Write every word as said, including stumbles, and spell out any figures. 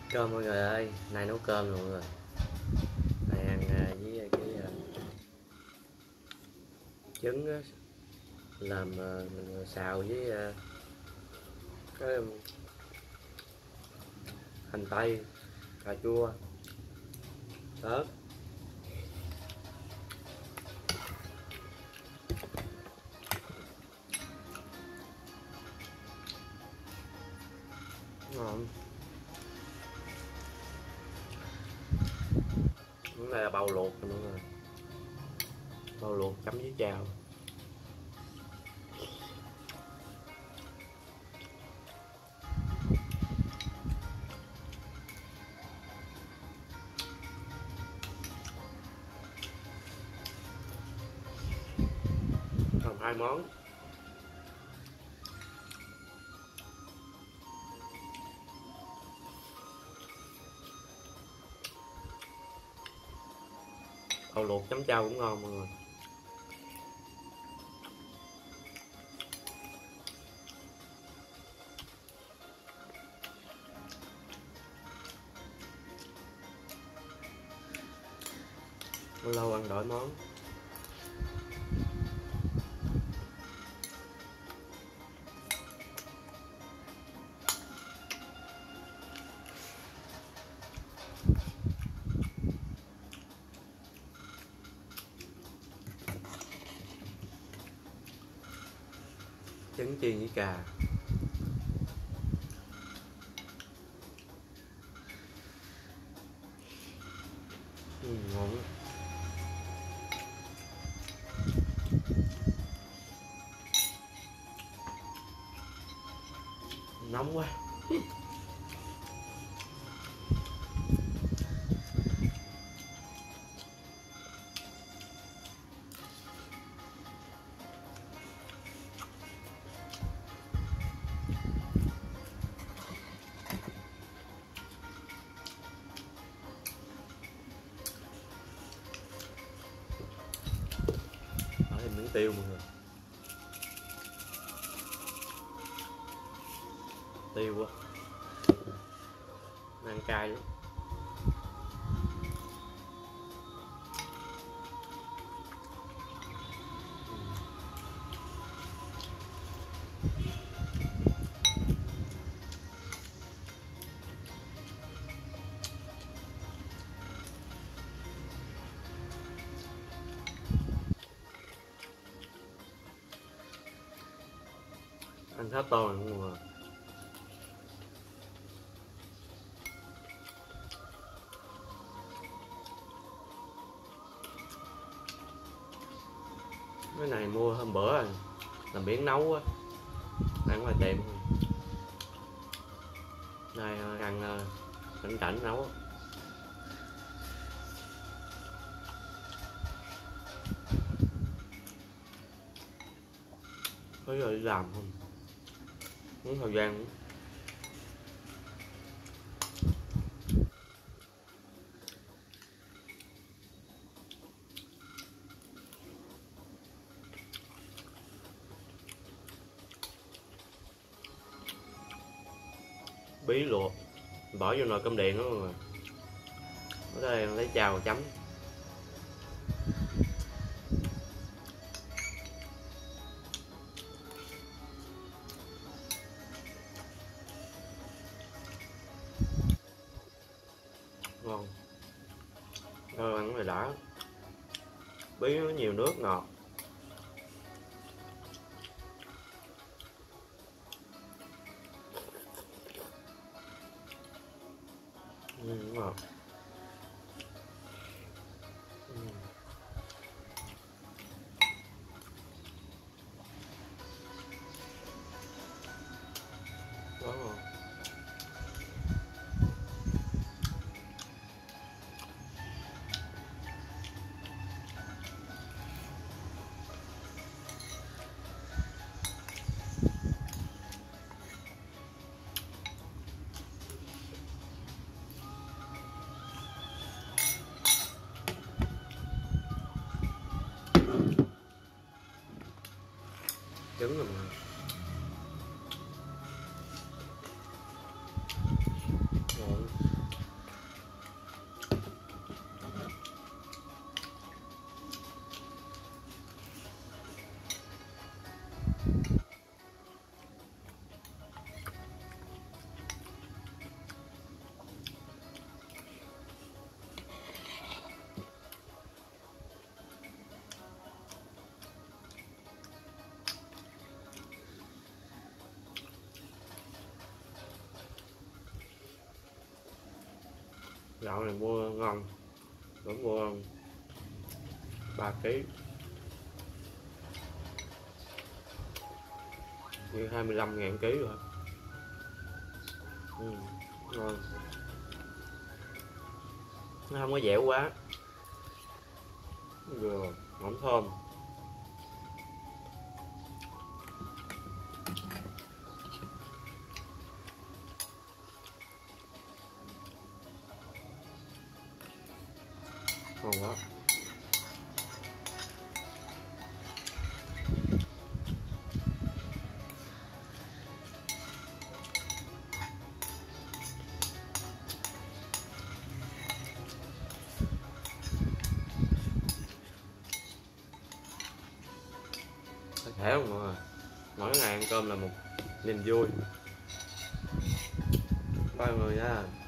Cơm mọi người ơi, nay nấu cơm rồi mọi người. Này ăn à, với cái à, trứng á, làm à, mình xào với à, cái um, hành tây, cà chua, ớt. Ngon. Cái này là bầu luộc rồi mọi người. Bầu luộc chấm với chao. Còn hai món. Bầu luộc chấm chao cũng ngon mọi người. Lâu lâu ăn đổi món. Trứng chiên với cà. Ừ, ngon. Nóng quá. Bỏ thêm miếng tiêu mọi người. Tiêu quá, ăn cay lắm. Ăn hết tô rồi mọi người. Cái này mua hôm bữa rồi, làm biển nấu á, ăn ngoài tiệm. Này ăn cảnh cảnh nấu. Có giờ đi làm không? Muốn thời gian nữa. Bí luộc, bỏ vô nồi cơm điện đó mọi người. Ở đây lấy chao chấm. Ngon. Rồi ăn này đã. Bí nó nhiều nước ngọt. Ừ, ngọt. Ừ. Quá ngon. Trứng rồi mà. Ngon. Gạo này mua ngon, vẫn mua ba ký như hai mươi lăm ngàn ký rồi. Ừ, ngon, nó không có dẻo quá, vừa mỏng thơm. Ngon quá. Thể không mọi người, mỗi ngày ăn cơm là một niềm vui. Bye mọi người nha.